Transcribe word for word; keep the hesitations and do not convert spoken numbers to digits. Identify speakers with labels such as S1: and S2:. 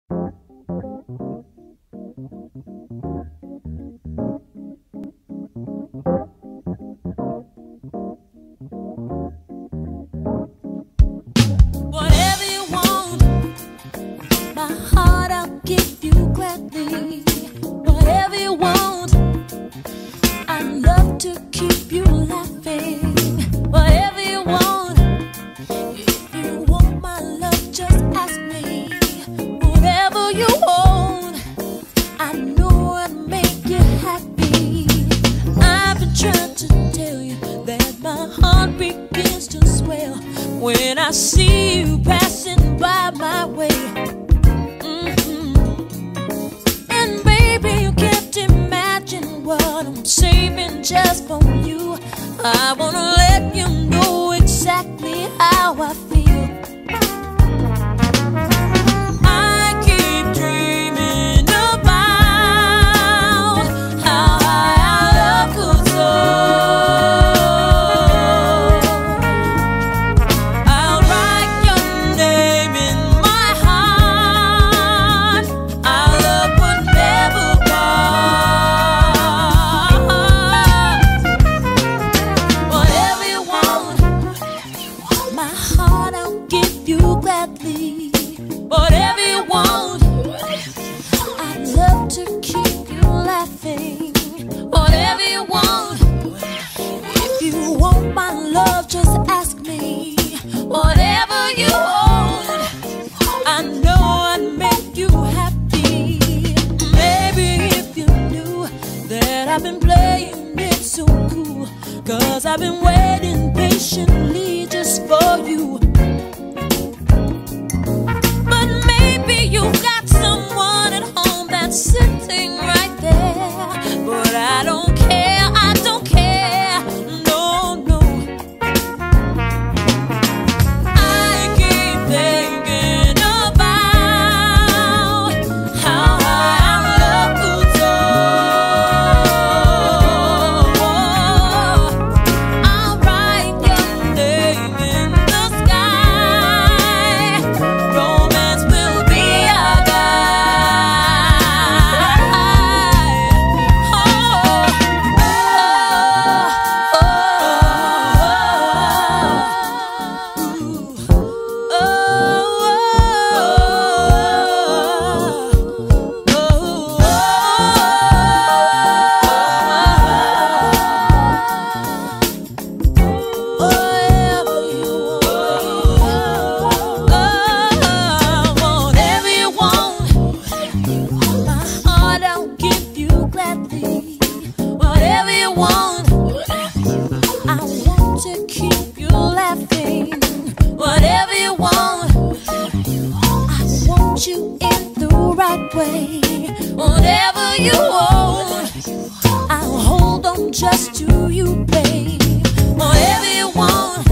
S1: Whatever you want, my heart I'll give you gladly. Whatever you want, I love to keep you laughing. Whatever you want, if you want my love, just ask me. Whatever you want, I know I'd make you happy. I've been trying to tell you that my heart begins to swell when I see you passing by my way. Mm-hmm. And baby, you can't imagine what I'm saving just for you. I wanna let you know exactly how I feel. I keep dreaming about how high our love could soar. I'll write your name in my heart. Our love would never part. Whatever you want, my heart I'll give you gladly. Whatever you want, I'd love to keep you laughing. Whatever you want, if you want my love, just ask me. Whatever you want, I know I'd make you happy. Maybe if you knew that I've been playing it so cool, 'cause I've been waiting patiently just for you. But maybe you've got someone at home that's sitting right there. But I don't care, I don't care, no, no. I keep thinking about how high our love could soar. I'll write your name in the sky. Romance will be our guide. Oh, whatever you want, my heart I'll give you gladly. Whatever you want, I want to keep you laughing. Whatever you want, I want you in the right way. Whatever you want, I'll hold on just to you, babe. Whatever you want,